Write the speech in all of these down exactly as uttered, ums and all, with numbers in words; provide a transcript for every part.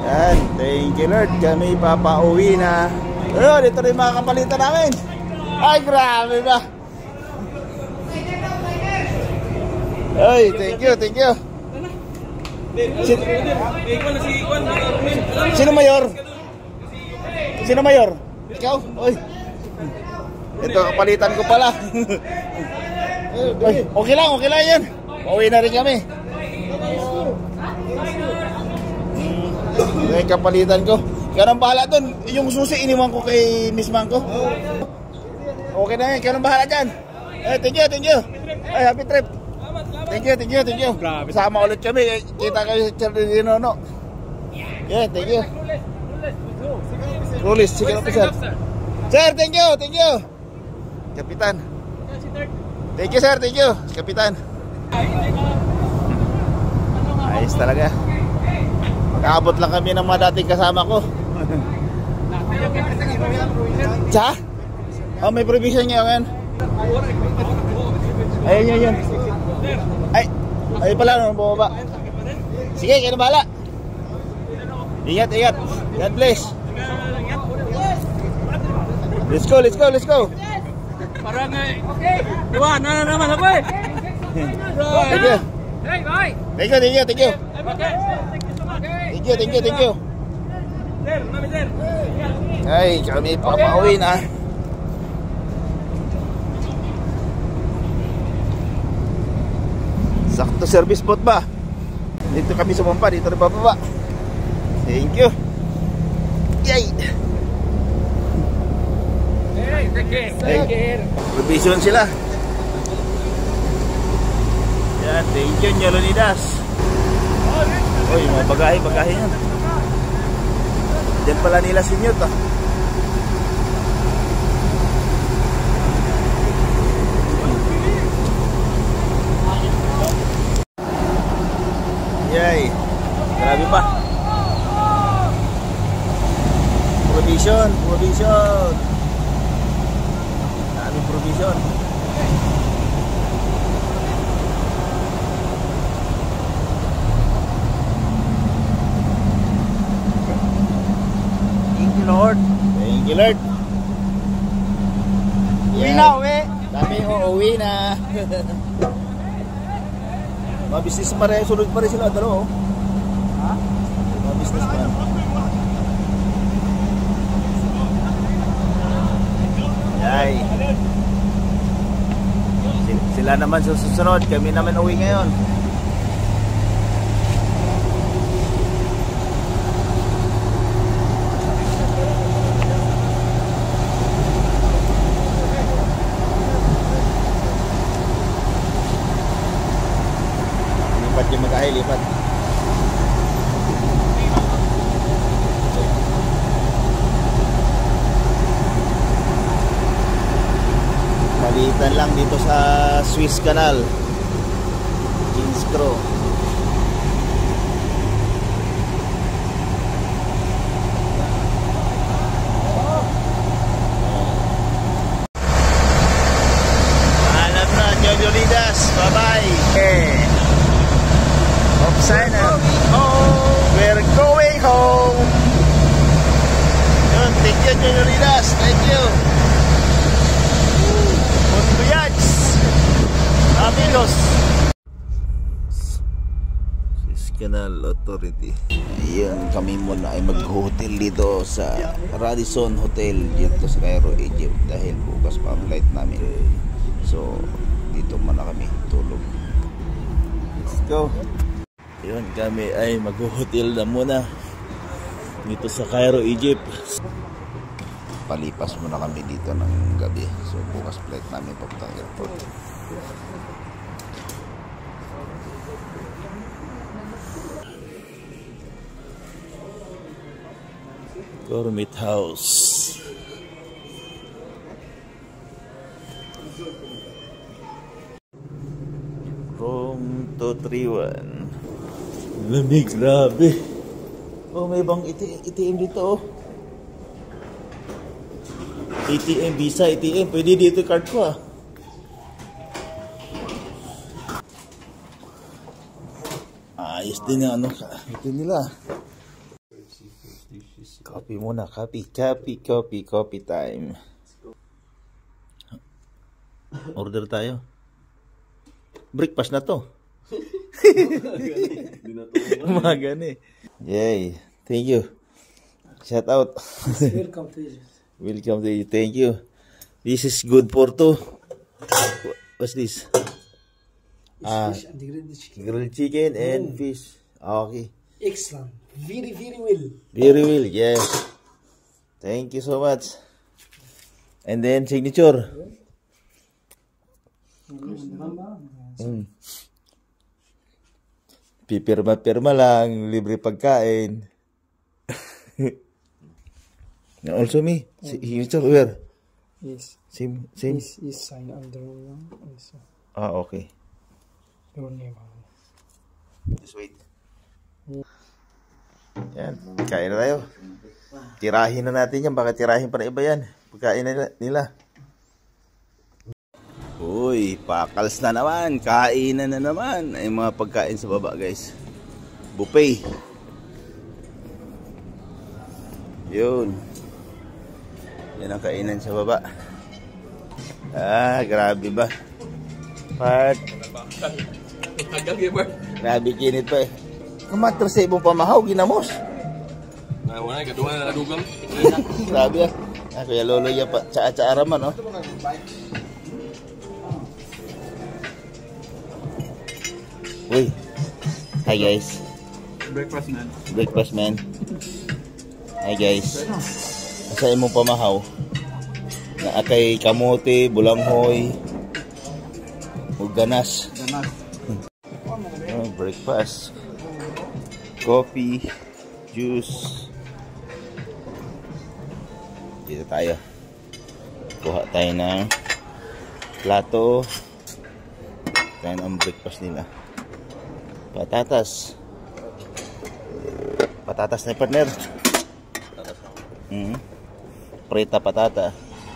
Yan, thank you Lord. Kami papauwi na. Ayun, dito rin mga kapalitan namin. Ay, grabe ba? Ay, thank you, thank you. Sin Sino mayor? Sino mayor? Ikaw? Oy. Ito kapalitan ko pala. Oy, okay lang, okay lang yan. Pauwi na rin kami. Hmm, yung kapalitan ko. Kaya nang bahala dun. Yung susi iniwan ko kay Miss Mangko. Okay na yan, kaya nang bahala dyan. Eh, thank you, thank you. Ay, happy trip. Thank you, thank you, thank you. Sama ulit kami. Kita kayo sa Chardino, no? Yeah, thank you. Rulis, sige officer. Sir, thank you, thank you. Kapitan. Thank you, sir, thank you. Kapitan. Ayos talaga. Nakaabot lang kami ng mga dating kasama ko. Sa? Oh, may provision ngayon. Ayun, yun, yun. Ay, ay pala, nung bumaba. Sige, kayo na bahala. Ingat, ingat. God bless. Let's go, let's go, let's go. Parang eh. Diba, na naman ako eh. Thank you. Hey, bye. Thank you, thank you, thank you. Thank you, thank you, thank you. Sir, mami sir. Ay, kami papauwi na. Sakto service spot ba? Dito kami sumampa, dito rin bababa. Thank you. Yay! Hey, take care. Take care. Provision sila. Yan, thank you, Nyalonidas. Uy, mga bagahe, bagahe yan. Diyan pala nila sinyot ah. Yay! Grabe pa. Provision, provision. Daming provision. Thank you, Lord. Thank you, Lord. Uwi na, uwi. Dami uuwi na. Mga business pa rin, sunod pa rin sila, dalawa oh. Ha? Mga business pa rin. Yay. Sila naman sa susunod, kami naman uwi ngayon. Lipat yung mag-ahay, lipat. Malitan lang dito sa Swiss Canal, Innsbruck. Alam na, Nyalonidas, bye bye. Okay. Sign up. Oh, we're going home. Yun, thank you, Nyalonidas. Thank you. Bon voyage, amigos. Swiss Canal Authority. Ayan, kami muna ay mag-hotel dito sa Radisson Hotel dito sa Cairo, Egypt. Dahil bukas pa ang flight namin. So, dito muna kami tulog. Let's go. Yun, kami ay mag-hotel na muna dito sa Cairo, Egypt. Palipas muna kami dito ng gabi. So bukas flight namin papuntang airport. Gourmet House. Room two three one. Lamig, grabe. Oh, may bang A T M dito oh. A T M, Visa, A T M. Pwede dito card ko ah. Ayos din yung ano. Ito nila. Coffee muna, coffee, coffee, coffee, coffee time. Order tayo. Breakfast na to. Umaga na eh. Yay, thank you. Shout out. Welcome to you. Welcome to you, thank you. This is good for two. What's this? Ah, Fish and the grilled chicken. grilled chicken and fish. Okay. Excellent. Very, very well. Very well, yes. Thank you so much. And then signature. Mm. Pipirma-pirma lang, libre pagkain. And also me, signature where? Yes. Same, same. This is sign under yes, Ah, okay. your name. Just wait. Yan, kain na tayo. Tirahin na natin yan, baka tirahin pa na iba yan. Pagkain na nila. Uy, pakals na naman. Kainan na naman. Ay mga pagkain sa baba, guys. Buffet. Yun. Yan ang kainan sa baba. Ah, grabe ba? Pat. Grabe kinit pa eh. Kamatro sa ibong pamahaw, ginamos. Nah, wala, kadungan na nadugang. Grabe ah. Ah, kuya lolo ya pa. Tsa-tsa raman, oh. Uy. Hi guys. Breakfast man. Breakfast man. Hi guys. Asa imong pamahaw? Na akay kamote, bulanghoy, ug ganas. Ganas. Oh, breakfast. Coffee, juice. Dito tayo. Kuha tayo ng plato. Tayo ang breakfast nila. Patatas. Patatas na partner. Mm-hmm. Preta patata.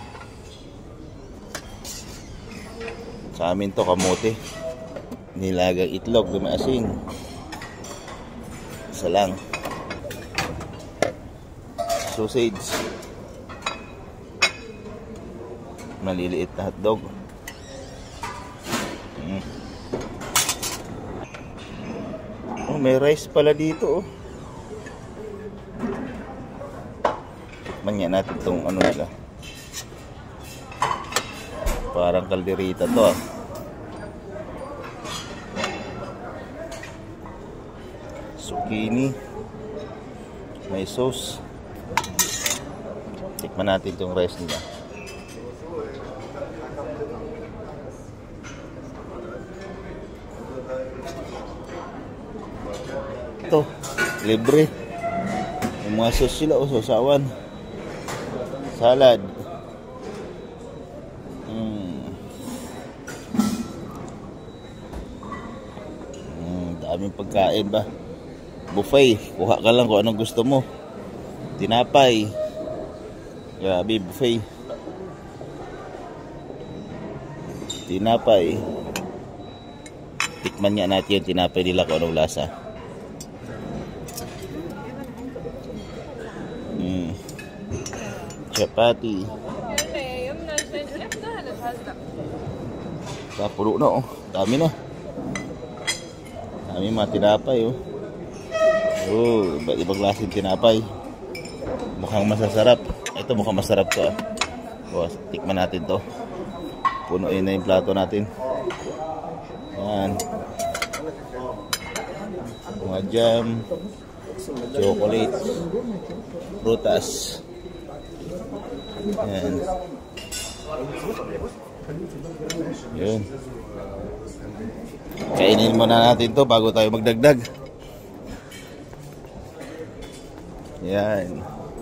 Sa amin to kamote. Nilagang itlog, dumaasin. Isa lang. Sausage. Maliliit na hotdog. Mm. Oh, may rice pala dito, oh. Tikman nga natin itong ano nila. Parang kalderita to, ah. Zucchini. May sauce. Tikman natin itong rice nila. Ito, libre. Yung mga sauce sila, o sausawan. Salad. Hmm. Hmm, daming pagkain ba? Buffet. Kuha ka lang kung anong gusto mo. Tinapay. Grabe, buffet. Tinapay. Tikman nga natin yung tinapay nila kung anong lasa. Mm. Chapati. Kapulo na, oh. Dami na. Dami mga tinapay, oh. Oh, iba't ibang klaseng tinapay. Mukhang masasarap. Ito mukhang masarap to, ah. Oh, tikman natin to. Punuin na yung plato natin. Yan. Mga jam, chocolate, prutas. Yan. Yun. Kainin muna natin to bago tayo magdagdag. Yan.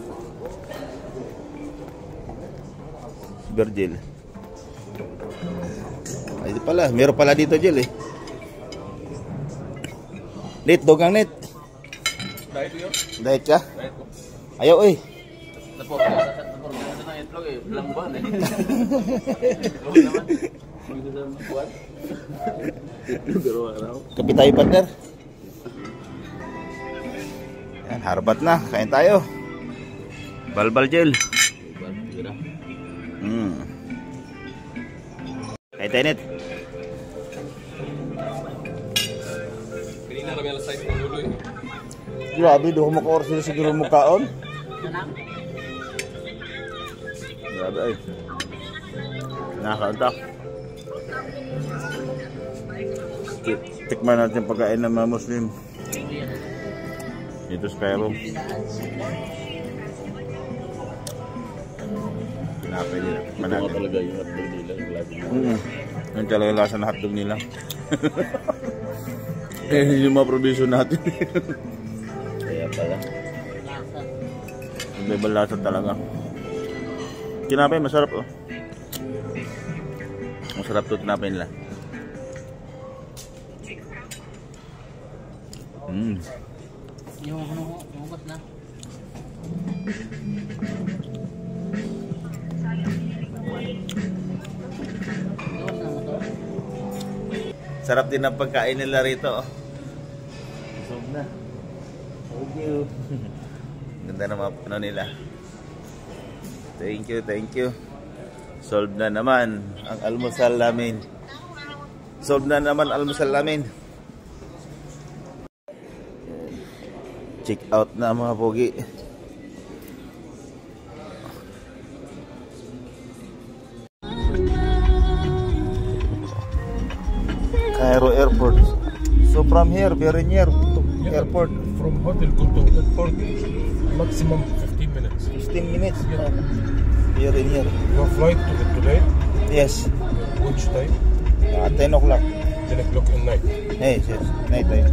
Virgil. Ay, ito pala. Meron pala dito, Jil, eh. Net, dogang net. Diet yun? Diet ka? Diet ko. Ayaw, eh. Napo, napo na itlog eh. Bilang buwan eh. Itlog naman. Hindi na buwan. Pero araw. Kapi tayo, partner. Yan, harbat na. Kain tayo. Balbal gel. Kira. Hmm. Kay Tenet. Kanina kami alas sais ng dulo eh. Grabe, doon mo ka sila siguro mo kaon. Grabe ay. Nakakaunta. Tikman natin yung pagkain ng mga Muslim. Dito sa Cairo. Kinapay nila. Ito nga talaga yung hotdog nila. Yung lagi nila. Mm. Yung talaga yung lasa ng hotdog nila. Eh, yung mga provision natin. Kaya pala. May balasa talaga. Kinapay, masarap oh. Masarap to kinapay nila. Mm. Yung ano ko, umukot na. Iwas na mo to. Sarap din ang pagkain nila rito. Busog na. Thank you. Ganda naman ano nila. Thank you, thank you. Solve na naman ang almusal namin. Solve na naman ang almusal namin. Check out na mga pogi. Cairo Airport. So from here, very near to airport. From hotel go to airport, maximum fifteen minutes. fifteen minutes. Oh. Very near. Your flight to the today, Yes. which time? Uh, ten o'clock. ten o'clock at night. Hey, yes. Night time.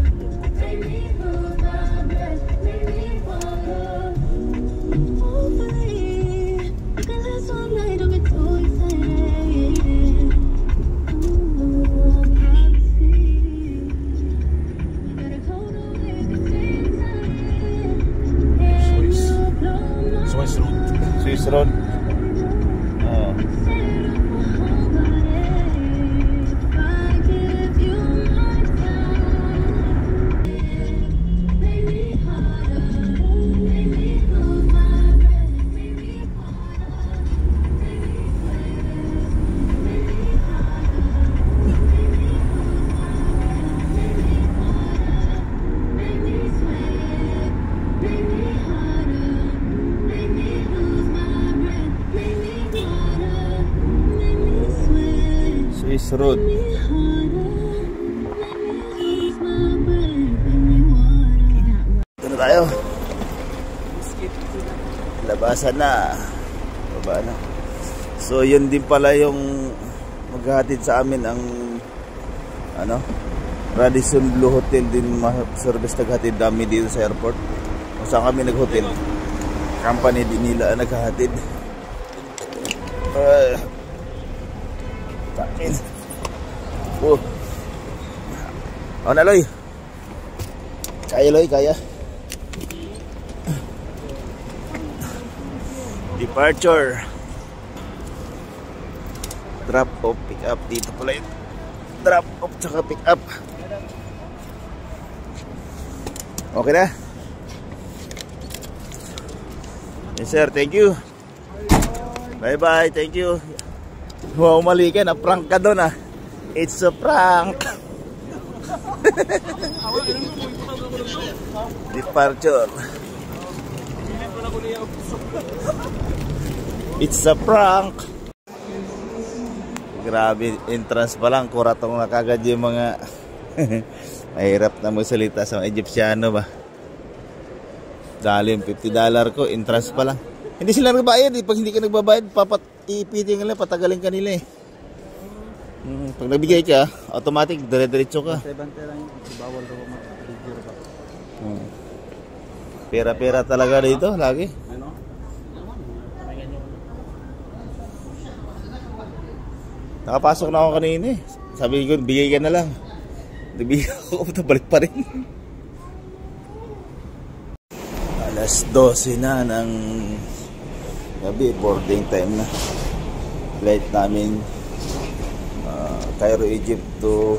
Swiss. Swiss road. Swiss Road. Oh. Swiss Road. Ito na tayo. Labasan na. Baba na. So yun din pala yung maghahatid sa amin ang ano Radisson Blu Hotel din service naghatid dami dito sa airport. Kung saan kami nag-hotel. Company din nila naghahatid. Uh, Takin. Oh. Oh na Loy. Kaya Loy, kaya. Departure. Drop off, pick up dito pala yun. Drop off tsaka pick up. Okay na? Yes sir, thank you. Bye bye, thank you. Wow, mali ka na, prank ka doon ah. It's a prank. Departure. It's a prank. Grabe, entrance pa lang, kuratong na kagad yung mga mahirap na magsalita sa mga Egyptiano ba. Dali yung fifty dollars ko, entrance pa lang. Hindi sila nagbayad eh. Pag hindi ka nagbabayad, papat ipitin ka lang, patagalin ka nila eh. Hmm, pag nagbigay ka, automatic, dire-diretso ka. Hmm. Pera-pera talaga dito, lagi. Nakapasok na ako kanina eh. Sabi ko, bigay ka na lang. Nabigay ako, balik pa rin. Alas dose na ng gabi, boarding time na. Flight namin uh, Cairo, Egypt to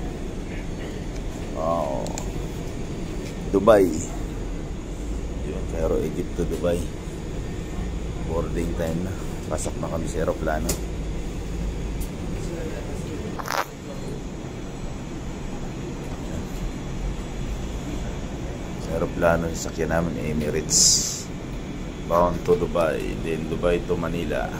uh, Dubai. Yun, Cairo, Egypt to Dubai. Boarding time na. Pasok na kami sa aeroplano. Sa aeroplano, sakyan namin Emirates. Bound to Dubai. Then Dubai to Manila.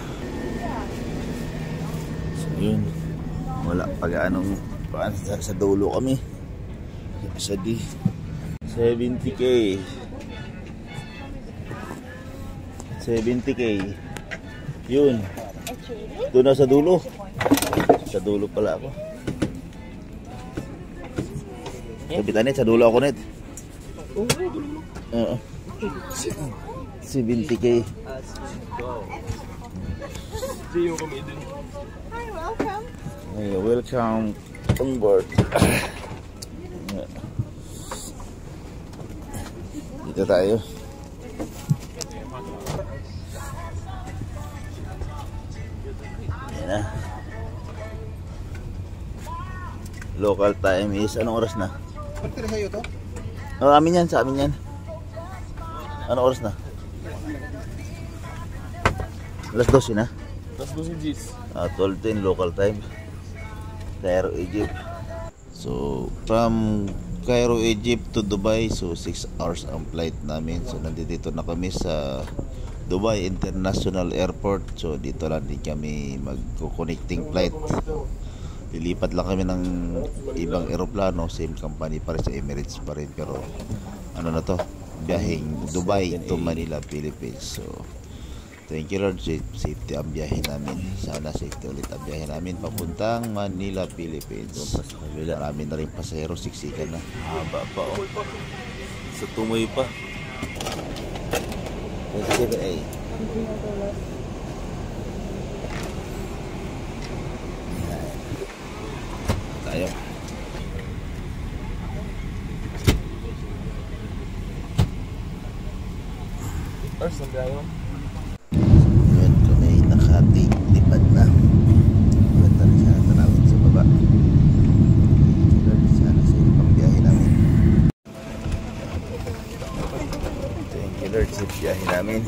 So yun. Wala pag anong paan sa, sa dulo kami. Sa D. seventy K. seventy K. Yun. Doon na sa dulo. Sa dulo pala ako. Kapitan net, sa dulo ako net. Oo. seventy K. Hi, welcome. Hey, welcome on board. Dito tayo. Yan na. Local time is anong oras na? Pagtira sa'yo to? Oh, amin yan, sa amin yan. Anong oras na? Alas twelve na? Let's go see this. Uh, twelve ten local time. Cairo, Egypt. So, from Cairo, Egypt to Dubai, so six hours ang flight namin. So, nandito na kami sa Dubai International Airport. So, dito lang din kami mag-connecting flight. Lilipat lang kami ng ibang aeroplano, same company pa rin, sa Emirates pa rin. Pero, ano na to? Biyaheng Dubai to Manila, Philippines. So, thank you Lord, safety ang biyahe namin. Sana safety ulit ang biyahe namin papuntang Manila, Philippines. Marami na rin pasahero, siksikan na. Haba pa oh. Sa tumoy pa. twenty-seven A. Tayo. First, ang tayo. Ngayon kami nakatipad na. Maganda na siya natanawin sa baba. Sana sa iyo pang biyahe namin. Thank you Lord sa biyahe namin.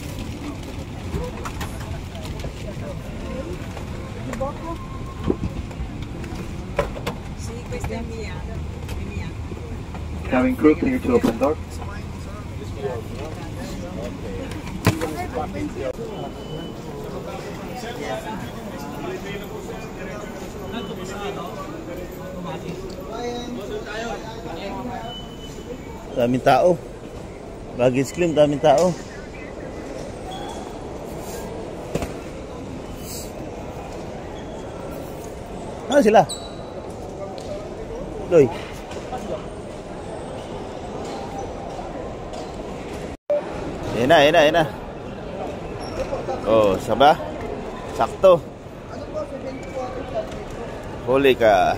Cabin crew, clear to open door. Daming tao. Baggage claim, daming tao. Ano sila? Doy. Ayan na, ayan na, ayan na. Oh, saba. Sakto. Huli ka.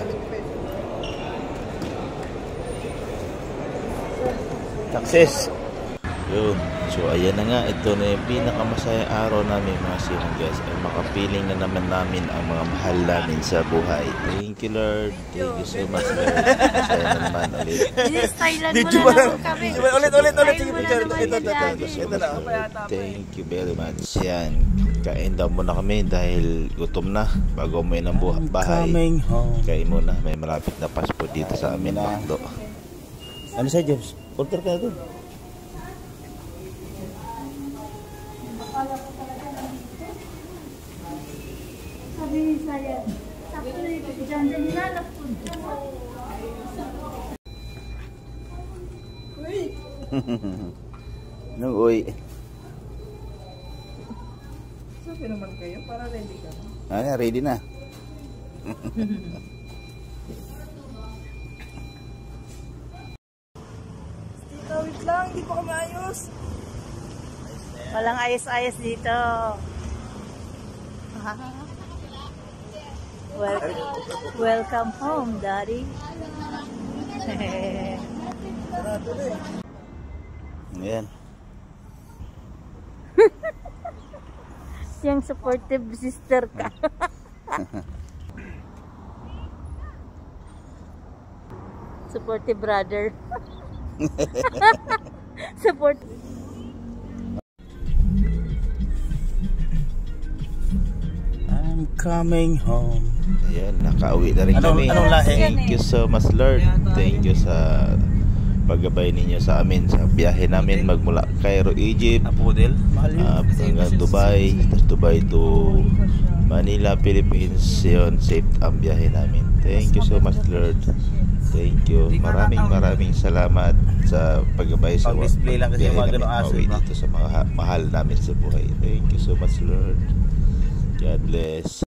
Success. Yun. So ayan na nga, ito na yung pinakamasayang araw namin mga simong guys. Ay makapiling na naman namin ang mga mahal namin sa buhay. Thank you Lord. Thank you so much Lord. Masaya na naman ulit. This Thailand mo na naman kami. Ulit, ulit, ulit. Sige, picture. Ito, Ito, ito, ito. Ito na. Thank you very much. Yan. Kain daw muna kami dahil gutom na. Bago umuwi ng buha- bahay. Kain muna. May malapit na passport dito sa amin. Pakdo. Ano sa James? Order ka na doon. Sabi ni saya, sakto na ito, dyan-dyan nilalap po. No, uy. Sabi naman kayo, para ready ka na. Ano, ready na. Tita, wait lang, hindi pa kami ayos. Walang ayos-ayos dito. Wel welcome home, Daddy. Ayan. Yung supportive sister ka. Supportive brother. Support. coming home. Ayan, nakauwi na rin kami. anong lahi? Thank you so much, Lord. Thank you sa paggabay ninyo sa amin sa biyahe namin magmula Cairo, Egypt, Apodel? Mahal yun. uh, hanggang Dubai, tapos Dubai to Manila, Philippines. Yun, safe ang biyahe namin. Thank you so much, Lord. Thank you. Maraming maraming salamat sa paggabay sa Pag-display lang kasi biyahe mga namin ganong aso, pauwi no? dito sa mga ha- mahal namin sa buhay. Thank you so much, Lord. God bless.